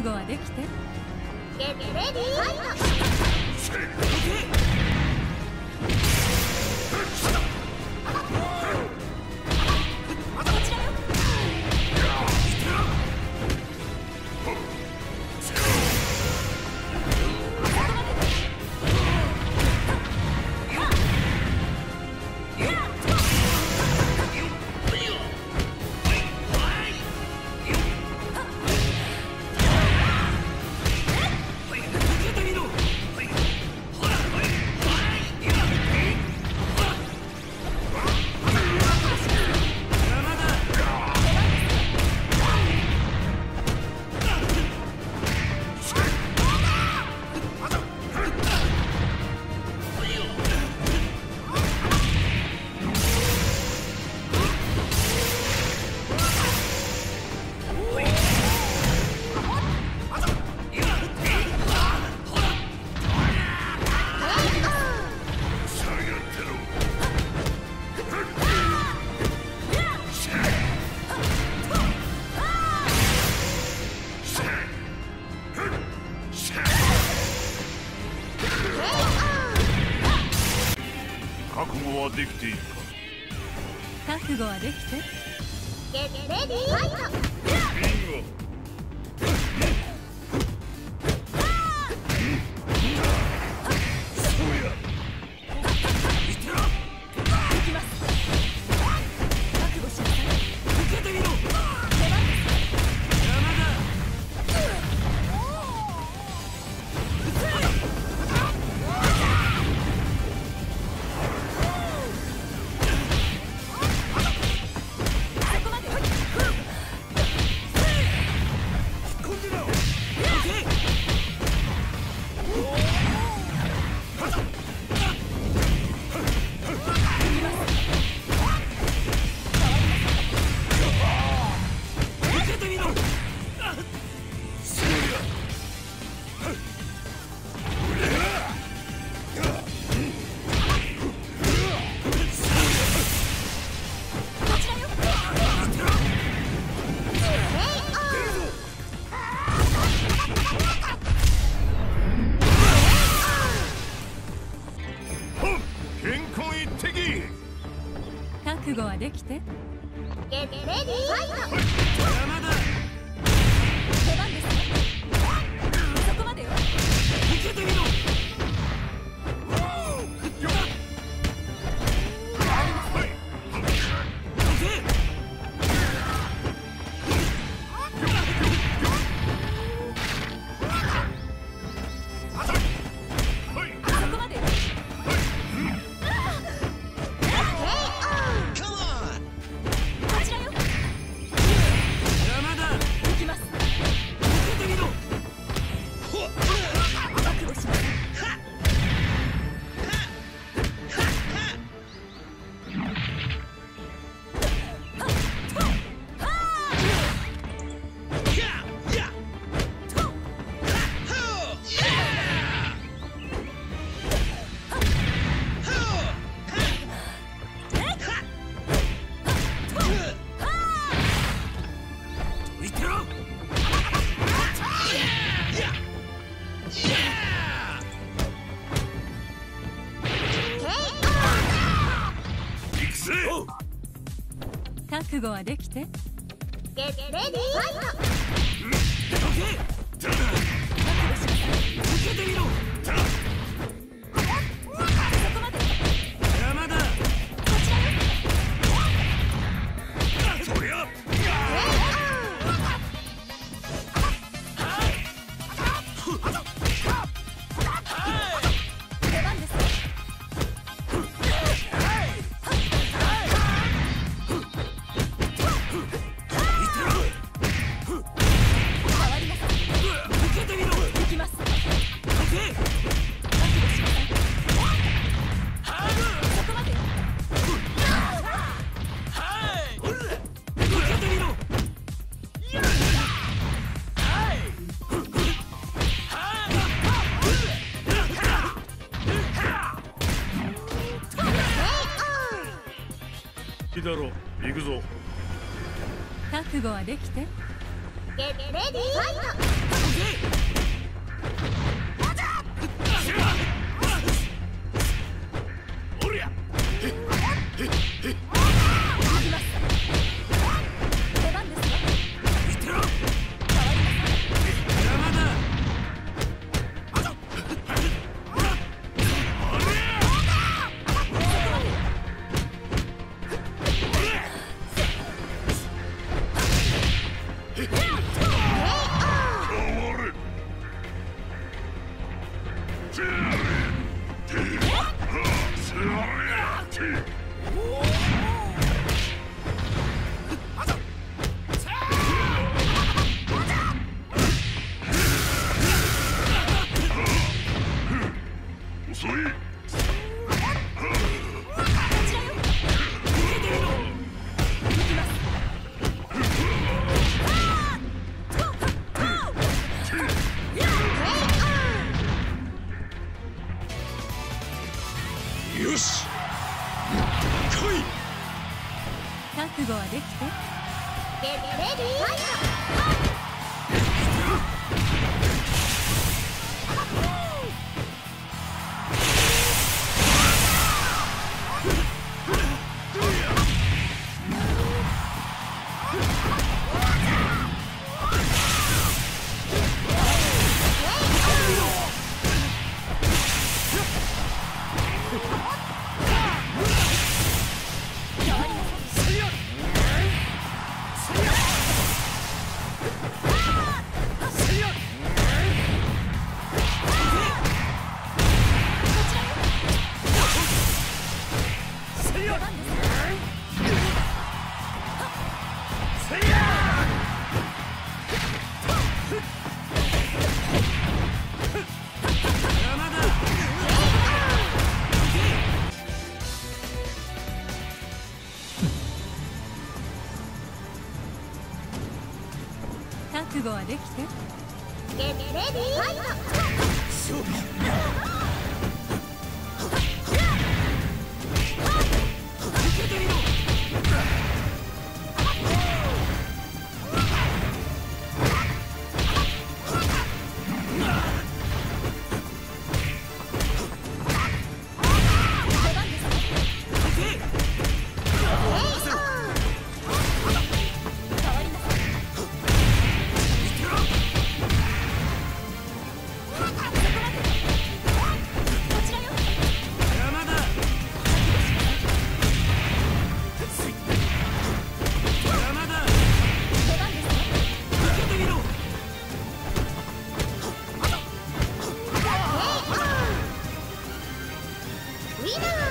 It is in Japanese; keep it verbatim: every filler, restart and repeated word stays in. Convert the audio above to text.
覚悟はできて。 ゲットレディーファイト。 覚悟はできているか。 覚悟はできて。 ゲットレディーファイト。 ビンゴ。 覚悟はできて。 ゲットレディーファイト。 山だ。出番ですね。そこまでよ。受けてみろ。覚悟はできて。 ゲットレディーファイト。 受けてみろ。山だ。そりゃ。 いいだろう、行くぞ。 覚悟はできて。 ゲットレディーファイト。 おりゃ出番ですよ。 見てろ。遅い。よし。来い。 覚悟はできて。 ゲットレディーファイト。 覚悟はできて。 ゲットレディーファイト。 勝負。 ウィナー。